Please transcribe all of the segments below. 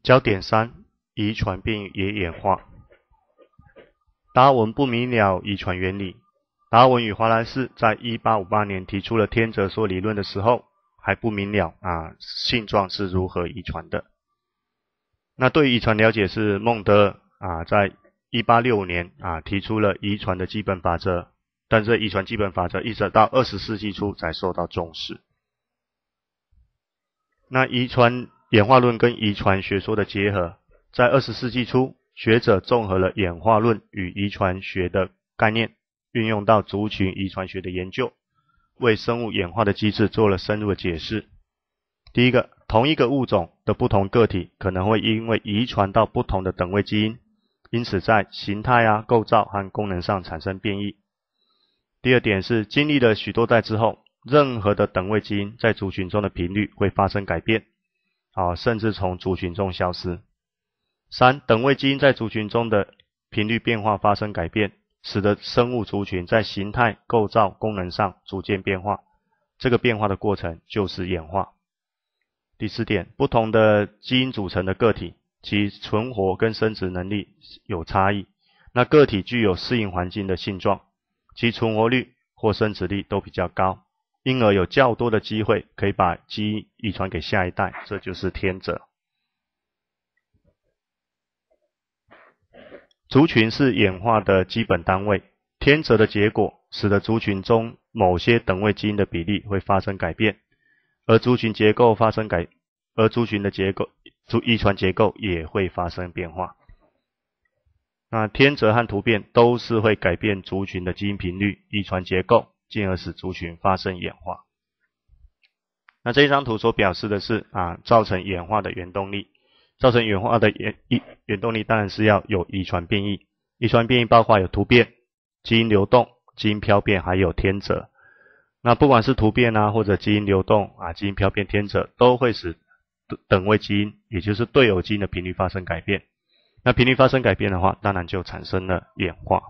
焦点3：遗传变异也演化。达尔文不明了遗传原理。达尔文与华莱士在1858年提出了天择说理论的时候，还不明了性状是如何遗传的。那对于遗传了解是孟德在1865年提出了遗传的基本法则，但这遗传基本法则一直到20世纪初才受到重视。那遗传演化论跟遗传学说的结合，在20世纪初，学者综合了演化论与遗传学的概念，运用到族群遗传学的研究，为生物演化的机制做了深入的解释。第一个，同一个物种的不同个体可能会因为遗传到不同的等位基因，因此在形态构造和功能上产生变异。第二点是，经历了许多代之后，任何的等位基因在族群中的频率会发生改变，甚至从族群中消失。3. 等位基因在族群中的频率变化发生改变，使得生物族群在形态、构造、功能上逐渐变化。这个变化的过程就是演化。第4点，不同的基因组成的个体，其存活跟生殖能力有差异。那个体具有适应环境的性状，其存活率或生殖力都比较高，因而有较多的机会可以把基因遗传给下一代，这就是天择。族群是演化的基本单位，天择的结果使得族群中某些等位基因的比例会发生改变，而族群的结构遗传结构也会发生变化。那天择和突变都是会改变族群的基因频率、遗传结构，进而使族群发生演化。那这张图所表示的是造成演化的原动力。造成演化的原动力当然是要有遗传变异。遗传变异包括有突变、基因流动、基因漂变，还有天择。那不管是突变或者基因流动基因漂变、天择，都会使等位基因，也就是对偶基因的频率发生改变。那频率发生改变的话，当然就产生了演化。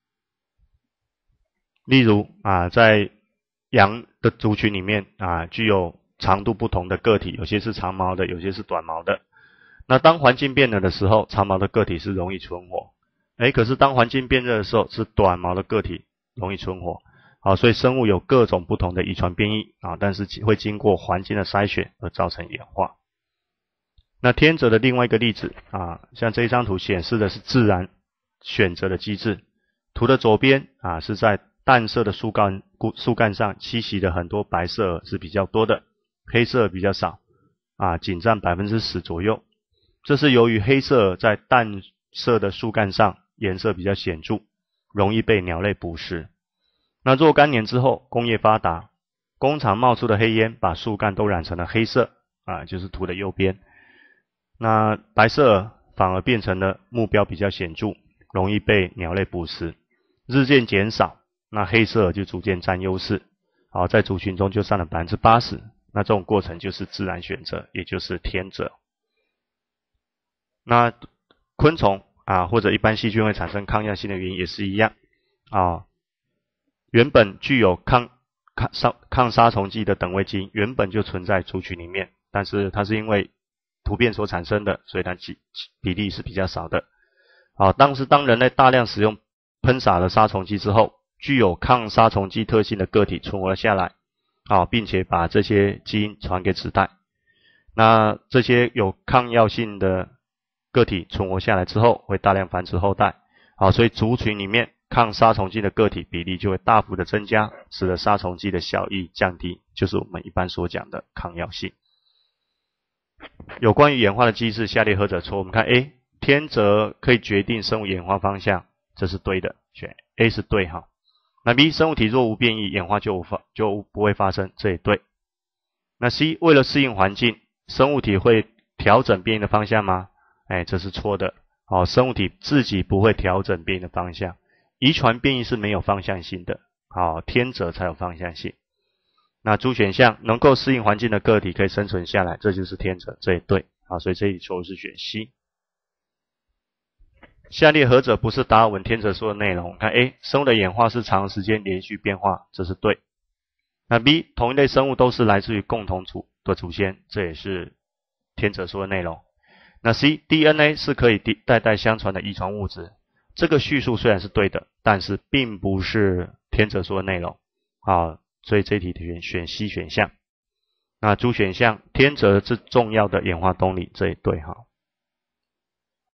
例如在羊的族群里面具有长度不同的个体，有些是长毛的，有些是短毛的。那当环境变冷的时候，长毛的个体是容易存活。可是当环境变热的时候，是短毛的个体容易存活。所以生物有各种不同的遗传变异但是会经过环境的筛选而造成演化。那天择的另外一个例子像这一张图显示的是自然选择的机制。图的左边是在淡色的树干上栖息的很多白色蛾是比较多的，黑色蛾比较少仅占 10% 左右。这是由于黑色蛾在淡色的树干上颜色比较显著，容易被鸟类捕食。那若干年之后，工业发达，工厂冒出的黑烟把树干都染成了黑色就是图的右边。那白色蛾反而变成了目标比较显著，容易被鸟类捕食，日渐减少，那黑色蛾就逐渐占优势，在族群中就占了 80%。那这种过程就是自然选择，也就是天择。那昆虫或者一般细菌会产生抗药性的原因也是一样原本具有抗杀虫剂的等位基因原本就存在族群里面，但是它是因为突变所产生的，所以它比例是比较少的。当人类大量使用喷洒了杀虫剂之后，具有抗杀虫剂特性的个体存活了下来并且把这些基因传给子代。那这些有抗药性的个体存活下来之后，会大量繁殖后代所以族群里面抗杀虫剂的个体比例就会大幅的增加，使得杀虫剂的效益降低，就是我们一般所讲的抗药性。有关于演化的机制，下列何者错？我们看 A， 天择可以决定生物演化方向，这是对的，选 A 是对那 B， 生物体若无变异，演化就不会发生，这也对。那 C， 为了适应环境，生物体会调整变异的方向吗？这是错的。生物体自己不会调整变异的方向，遗传变异是没有方向性的，天择才有方向性。那 D 选项，能够适应环境的个体可以生存下来，这就是天择，这也对。所以这里错误是选 C。下列何者不是达尔文天择说的内容？看 A， 生物的演化是长时间连续变化，这是对。那 B， 同一类生物都是来自于共同的祖先，这也是天择说的内容。 那 C DNA 是可以代代相传的遗传物质，这个叙述虽然是对的，但是并不是天择说的内容啊，所以这一题选 C 选项。那 D 选项天择是重要的演化动力，这也对哈。